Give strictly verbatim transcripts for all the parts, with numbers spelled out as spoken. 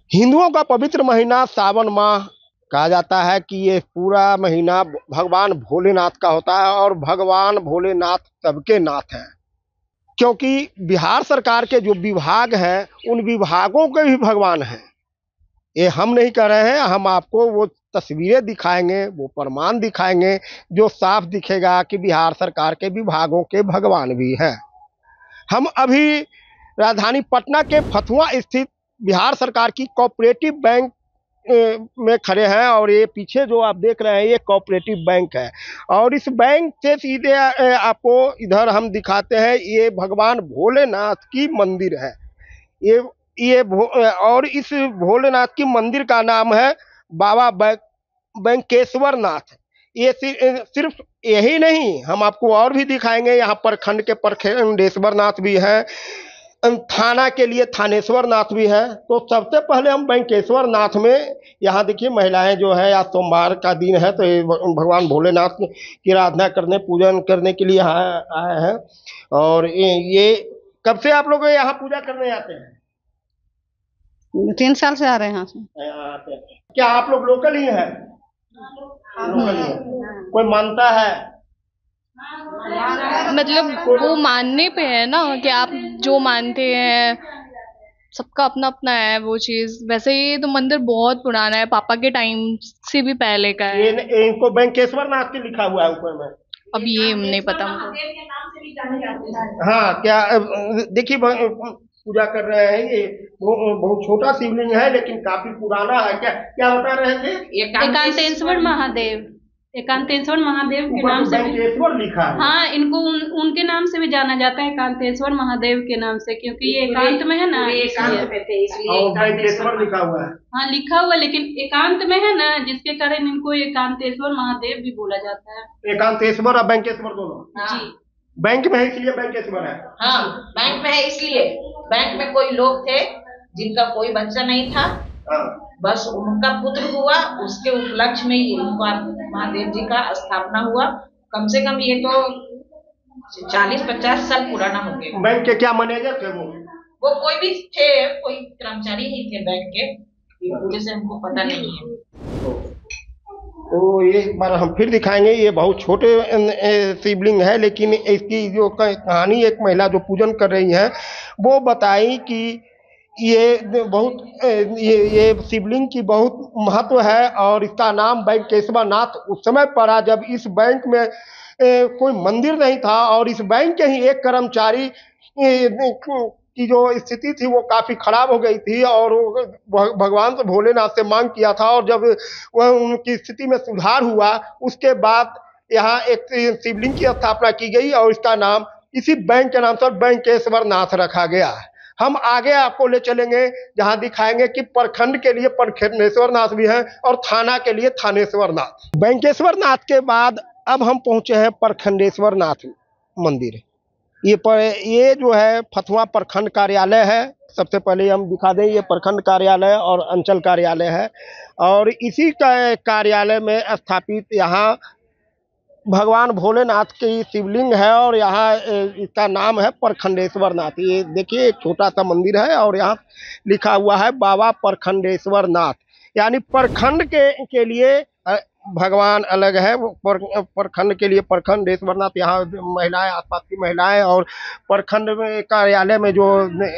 हिंदुओं का पवित्र महीना सावन माह कहा जाता है कि ये पूरा महीना भगवान भोलेनाथ का होता है और भगवान भोलेनाथ सबके नाथ हैं। क्योंकि बिहार सरकार के जो विभाग हैं उन विभागों के भी भगवान हैं। ये हम नहीं कह रहे हैं, हम आपको वो तस्वीरें दिखाएंगे, वो प्रमाण दिखाएंगे जो साफ दिखेगा कि बिहार सरकार के विभागों के भगवान भी हैं। हम अभी राजधानी पटना के फतुहा स्थित बिहार सरकार की कोऑपरेटिव बैंक में खड़े हैं और ये पीछे जो आप देख रहे हैं ये कोऑपरेटिव बैंक है और इस बैंक से सीधे आपको इधर हम दिखाते हैं, ये भगवान भोलेनाथ की मंदिर है। ये ये और इस भोलेनाथ की मंदिर का नाम है बाबा बैंकेश्वर नाथ। ये सिर्फ यही नहीं, हम आपको और भी दिखाएंगे। यहाँ प्रखंड के प्रखंडेश्वर नाथ भी है, थाना के लिए थानेश्वर नाथ भी है। तो सबसे पहले हम बैंकेश्वर नाथ में, यहाँ देखिए महिलाएं जो है, आज सोमवार का दिन है तो ये भगवान भोलेनाथ की आराधना करने पूजन करने के लिए यहाँ आए हैं। और ये, ये कब से आप लोग यहाँ पूजा करने आते हैं? तीन साल से आ रहे हैं यहाँ से। क्या आप लोग लोकल ही हैं? लोकल ही है। कोई मानता है? मतलब वो मानने पे है ना कि आप जो मानते हैं, सबका अपना अपना है वो चीज। वैसे ये तो मंदिर बहुत पुराना है, पापा के टाइम से भी पहले का है। ये इनको बैंकेश्वर नाथ के लिखा हुआ है ऊपर में। अब ये नहीं पता मुझे। हाँ, क्या देखिए पूजा कर रहे हैं, ये बहुत छोटा शिवलिंग है लेकिन काफी पुराना है। क्या क्या बता रहे थे? एकांतेश्वर महादेव, एकांतेश्वर महादेव के नाम से लिखा है। हाँ, इनको उन, उनके नाम से भी जाना जाता है, एकांतेश्वर महादेव के नाम से, क्योंकि ये एकांत में है ना, एकांत में थे इसलिए एकांतेश्वर लिखा हुआ है। हाँ लिखा हुआ, लेकिन एकांत में है ना, जिसके कारण इनको एकांतेश्वर महादेव भी बोला जाता है। एकांतेश्वर और बैंकेश्वर दोनों जी। बैंक में है इसलिए बैंकेश्वर है। हाँ, बैंक में है इसलिए। बैंक में कोई लोग थे जिनका कोई बच्चा नहीं था, बस उनका पुत्र हुआ, उसके उपलक्ष्य में इनका महादेव जी का स्थापना हुआ। कम से कम ये तो चालीस पचास साल पुराना हो गया। बैंक के क्या मैनेजर थे वो? वो कोई भी थे, कोई कर्मचारी ही थे बैंक के, पूरे से हमको पता नहीं है। तो ये एक बार हम फिर दिखाएंगे। ये बहुत छोटे शिवलिंग है लेकिन इसकी जो कहानी एक महिला जो पूजन कर रही है वो बताई कि ये बहुत ये ये शिवलिंग की बहुत महत्व है और इसका नाम बैंकेश्वर नाथ उस समय पड़ा जब इस बैंक में ए, कोई मंदिर नहीं था और इस बैंक के ही एक कर्मचारी ए, की जो स्थिति थी वो काफ़ी खराब हो गई थी और भगवान से भोलेनाथ से मांग किया था और जब वह उनकी स्थिति में सुधार हुआ उसके बाद यहाँ एक शिवलिंग की स्थापना की गई और इसका नाम इसी बैंक के नाम से बैंकेश्वर नाथ रखा गया है। हम आगे आपको ले चलेंगे जहां दिखाएंगे कि प्रखंड के लिए प्रखंडेश्वर नाथ भी है और थाना के लिए थानेश्वर नाथ। बैंकेश्वर नाथ के बाद अब हम पहुंचे हैं प्रखंडेश्वर नाथ मंदिर। ये पर ये जो है फतुहा प्रखंड कार्यालय है। सबसे पहले हम दिखा दें, ये प्रखंड कार्यालय और अंचल कार्यालय है और इसी का कार्यालय में स्थापित यहाँ भगवान भोलेनाथ की शिवलिंग है और यहाँ इसका नाम है प्रखंडेश्वर नाथ। ये देखिए एक छोटा सा मंदिर है और यहाँ लिखा हुआ है बाबा प्रखंडेश्वर नाथ, यानी प्रखंड के के लिए भगवान अलग है। प्रखंड के लिए प्रखंडेश्वर नाथ। यहाँ महिलाएं, आसपास की महिलाएं और प्रखंड में कार्यालय में जो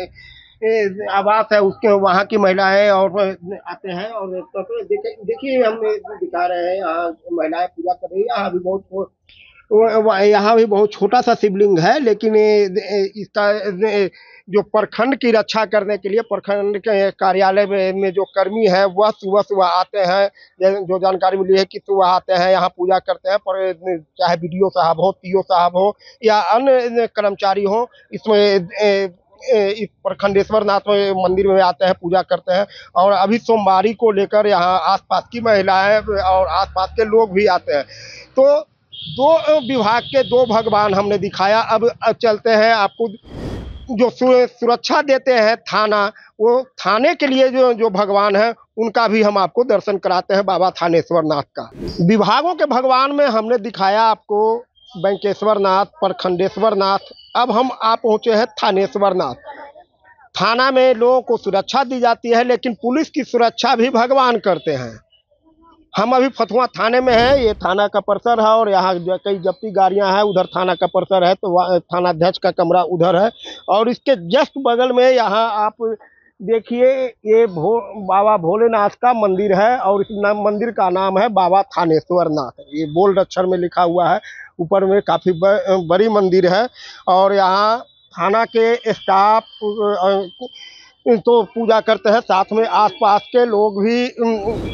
आवास है उसके वहाँ की महिलाएं और आते हैं और देखिए देखिए हम दिखा रहे हैं यहाँ महिलाएं पूजा कर रही है। यहाँ भी बहुत यहाँ भी बहुत छोटा सा शिवलिंग है लेकिन इसका जो प्रखंड की रक्षा करने के लिए प्रखंड के कार्यालय में, में जो कर्मी है वह सुबह सुबह आते हैं। जो जानकारी मिली है कि सुबह आते हैं यहाँ पूजा करते हैं, पर चाहे बीडीओ साहब हो, पीओ साहब हो या अन्य कर्मचारी हो, इसमें इस प्रखंडेश्वर नाथ मंदिर में आते हैं, पूजा करते हैं। और अभी सोमवारी को लेकर यहाँ आसपास की महिलाएं और आसपास के लोग भी आते हैं। तो दो विभाग के दो भगवान हमने दिखाया। अब चलते हैं, आपको जो सुरक्षा देते हैं थाना, वो थाने के लिए जो जो भगवान है उनका भी हम आपको दर्शन कराते हैं, बाबा थानेश्वर नाथ का। विभागों के भगवान में हमने दिखाया आपको बैंकेश्वर नाथ, प्रखंडेश्वर नाथ। अब हम आ पहुँचे हैं थानेश्वर नाथ। थाना में लोगों को सुरक्षा दी जाती है, लेकिन पुलिस की सुरक्षा भी भगवान करते हैं। हम अभी फतुहा थाने में हैं, ये थाना का परिसर है और यहाँ जो कई जब्ती गाड़ियाँ हैं, उधर थाना का परिसर है, तो थाना अध्यक्ष का कमरा उधर है। और इसके जस्ट बगल में यहाँ आप देखिए, ये भो बाबा भोलेनाथ का मंदिर है और इस नाम मंदिर का नाम है बाबा थानेश्वर नाथ। ये बोल्ड अक्षर में लिखा हुआ है, ऊपर में काफ़ी बड़ी मंदिर है। और यहाँ थाना के स्टाफ तो पूजा करते हैं, साथ में आसपास के लोग भी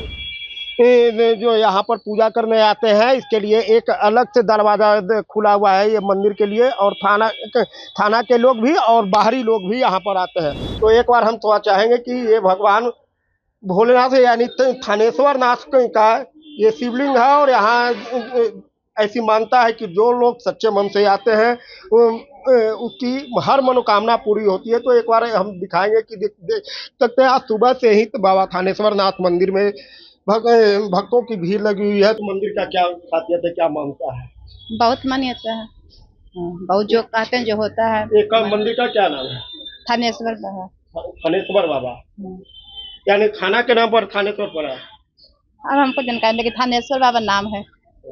जो यहाँ पर पूजा करने आते हैं। इसके लिए एक अलग से दरवाज़ा खुला हुआ है ये मंदिर के लिए, और थाना थाना के लोग भी और बाहरी लोग भी यहाँ पर आते हैं। तो एक बार हम तो चाहेंगे कि ये भगवान भोलेनाथ यानी थानेश्वर नाथ का ये शिवलिंग है, और यहाँ ऐसी मानता है कि जो लोग सच्चे मन से आते हैं उसकी हर मनोकामना पूरी होती है। तो एक बार हम दिखाएंगे कि देख देख सकते हैं, आज सुबह से ही तो बाबा थानेश्वर नाथ मंदिर में भग, भक्तों की भीड़ लगी हुई है। तो मंदिर का क्या खासियत है, क्या मानता है? बहुत मान्यता है, बहुत जो कहते हैं जो होता है। एक मंदिर का क्या नाम है? थानेश्वर बाबा। थानेश्वर बाबा यानी थाना के नाम पर थानेश्वर पड़ा है। अब हमको जानकारी, लेकिन थानेश्वर बाबा नाम है,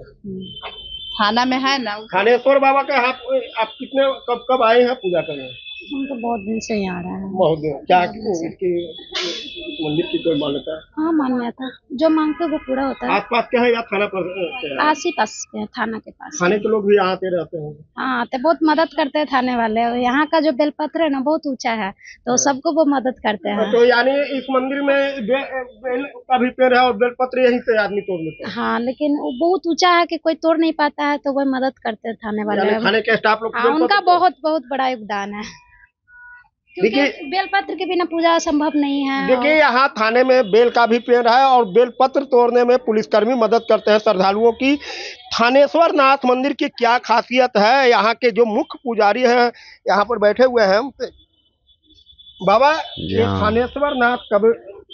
थाना में है ना। थानेश्वर बाबा का आप आप कितने कब कब आए हैं पूजा करने? हम तो बहुत दिन से ही आ रहे हैं। बहुत दिन। क्या इसकी मंदिर की कोई मान्यता है? हाँ, मान्यता जो मांगते वो पूरा होता है। आस पास के है या थाना पर? आस ही पास के हैं, थाना के पास। थाने के लोग भी आते रहते हैं? हाँ, आते, बहुत मदद करते हैं थाने वाले। यहाँ का जो बेलपत्र है ना बहुत ऊंचा है, तो सबको वो मदद करते हैं। तो यानी इस मंदिर में बे, बेल का भी पेड़ है और बेलपत्र यहीं से आदमी तोड़ लेते हैं? हाँ, लेकिन वो बहुत ऊंचा है कि कोई तोड़ नहीं पाता है, तो वो मदद करते हैं थाने वाले। थाने के स्टाफ लोग? हाँ, उनका बहुत बहुत बड़ा योगदान है, क्योंकि बेलपत्र के बिना पूजा संभव नहीं है। देखिए, यहाँ थाने में बेल का भी पेड़ है और बेलपत्र तोड़ने में पुलिसकर्मी मदद करते हैं श्रद्धालुओं की। थानेश्वर नाथ मंदिर की क्या खासियत है, यहाँ के जो मुख्य पुजारी हैं यहाँ पर बैठे हुए हैं। बाबा, ये थानेश्वर नाथ कब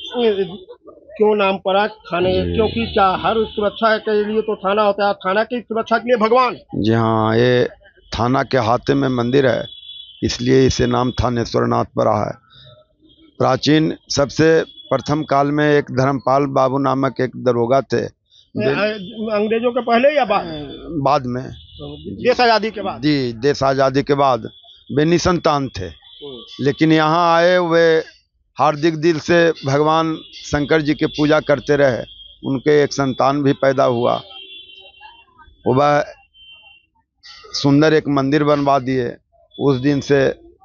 क्यों नाम पड़ा थाने? क्योंकि क्या हर सुरक्षा के लिए तो थाना होता है, थाना की सुरक्षा के लिए भगवान? जी हाँ, ये थाना के हाथे में मंदिर है, इसलिए इसे नाम थानेश्वर नाथ पड़ा है। प्राचीन सबसे प्रथम काल में एक धर्मपाल बाबू नामक एक दरोगा थे। अंग्रेजों के पहले या बाद? बाद में, देश आज़ादी के बाद। जी, देश आज़ादी के बाद वे निसंतान थे, लेकिन यहाँ आए वे हार्दिक दिल से भगवान शंकर जी की पूजा करते रहे। उनके एक संतान भी पैदा हुआ, वह सुंदर एक मंदिर बनवा दिए। उस दिन से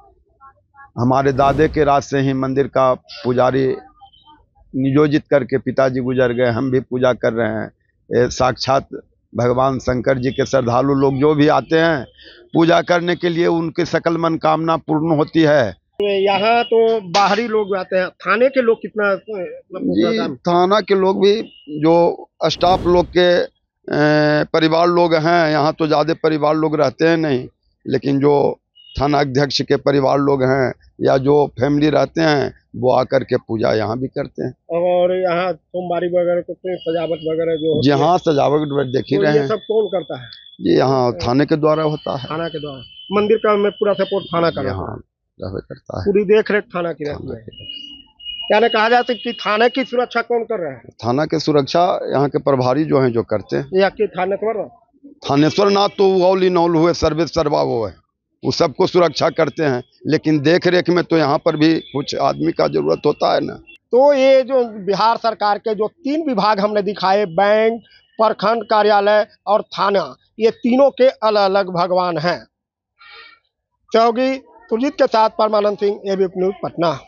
हमारे दादे के राज से ही मंदिर का पुजारी नियोजित करके पिताजी गुजर गए, हम भी पूजा कर रहे हैं। ये साक्षात भगवान शंकर जी के श्रद्धालु लोग जो भी आते हैं पूजा करने के लिए, उनकी सकल मनोकामना पूर्ण होती है। यहाँ तो बाहरी लोग आते हैं, थाने के लोग कितना? जी, थाना के लोग भी जो स्टाफ लोग के परिवार लोग हैं, यहाँ तो ज़्यादा परिवार लोग रहते हैं नहीं, लेकिन जो थाना अध्यक्ष के परिवार लोग हैं या जो फैमिली रहते हैं वो आकर के पूजा यहाँ भी करते हैं। और यहाँ सोमवारी वगैरह को सजावट वगैरह जो? जी हाँ, सजावट देख ही रहे हैं। ये सब कौन करता है? जी यहाँ थाने के द्वारा होता है। थाना के द्वारा मंदिर का में पूरा सपोर्ट थाना का करता है, पूरी देख रेख थाना की रहती है। यानी कहा जाता है कि थाने की सुरक्षा कौन कर रहा है? थाना की सुरक्षा यहाँ के प्रभारी जो हैं जो करते हैं। या कि थानेश्वर थानेश्वर नाथ तो औली नौल हुए, सर्वे सर्वा वो है, वो सबको सुरक्षा करते हैं, लेकिन देख रेख में तो यहाँ पर भी कुछ आदमी का जरूरत होता है ना। तो ये जो बिहार सरकार के जो तीन विभाग हमने दिखाए, बैंक, प्रखंड कार्यालय और थाना, ये तीनों के अलग अलग भगवान हैं। सहयोगी सुरजीत के साथ परमानंद सिंह, एबीपी न्यूज़, पटना।